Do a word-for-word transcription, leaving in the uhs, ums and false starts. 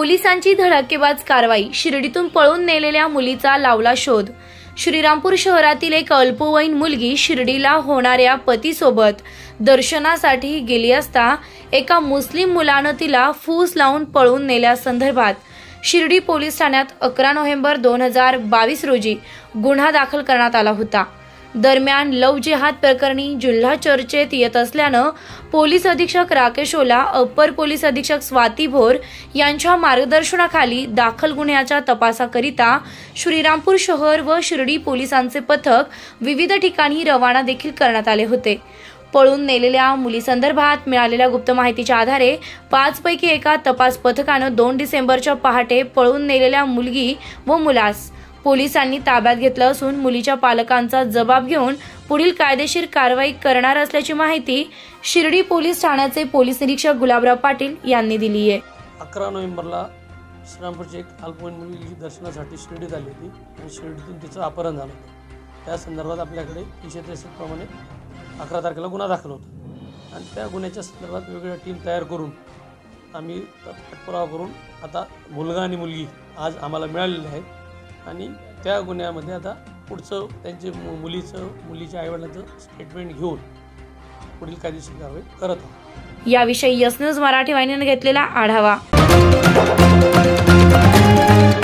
पोलिसांची धडाकेबाज कारवाई, शिर्डीतून पळून नेलेल्या मुलीचा लावला शोध। श्रीरामपूर शहरातील एक अल्पवयीन मुलगी शिर्डीला होणाऱ्या पतीसोबत दर्शनासाठी गेली असता एका मुस्लिम मुलानं तिला फूस लावून पळून नेल्यासंदर्भात शिर्डी पोलीस ठाण्यात अकरा नोव्हेंबर दोन हजार बावीस रोजी गुन्हा दाखल करण्यात आला होता। दरम्यान लव जिहाद प्रकरणी जिल्हा चर्चेत येत असल्यानं पोलीस अधीक्षक राकेश ओला, अप्पर पोलीस अधीक्षक स्वाती भोर यांच्या मार्गदर्शनाखाली दाखल गुन्ह्याच्या तपासाकरिता श्रीरामपूर शहर व शिर्डी पोलिसांचे पथक विविध ठिकाणी रवाना देखील करण्यात आले होते। पळून नेलेल्या मुलीसंदर्भात मिळालेल्या गुप्त माहितीच्या आधारे पाच पैकी एका तपास पथकानं दोन डिसेंबरच्या पहाटे पळून नेलेल्या मुलगी व मुलास पोलिसांनी ताब्यात घेतलं असून मुलीच्या पालकांचा जबाब घेऊन पुढील कायदेशीर कारवाई करणार असल्याची माहिती शिर्डी पोलीस ठाण्याचे पोलीस निरीक्षक गुलाबराव पाटील यांनी दिली आहे। अकरा नोव्हेंबरला श्रीरामपूरची एक अल्पवयीन मुलगी दर्शनासाठी शिर्डीत आली होती आणि शिर्डीतून तिचं अपहरण झालं होतं। त्या संदर्भात आपल्याकडे तीनशे त्रेसष्ट प्रमाणे अकरा तारखेला गुन्हा दाखल होता आणि त्या गुन्ह्याच्या संदर्भात वेगवेगळ्या टीम तयार करून आम्ही पाठपुरावा करून आता मुलगा आणि मुलगी आज आम्हाला मिळालेले आहेत आणि त्या गुन्ह्यामध्ये आता पुढचं त्यांचे मुलीचं मुलीच्या आईवडिलांचं स्टेटमेंट घेऊन पुढील कायदेशीर कारवाई करत आहोत। याविषयी यस न्यूज मराठी वाहिनीने घेतलेला आढावा।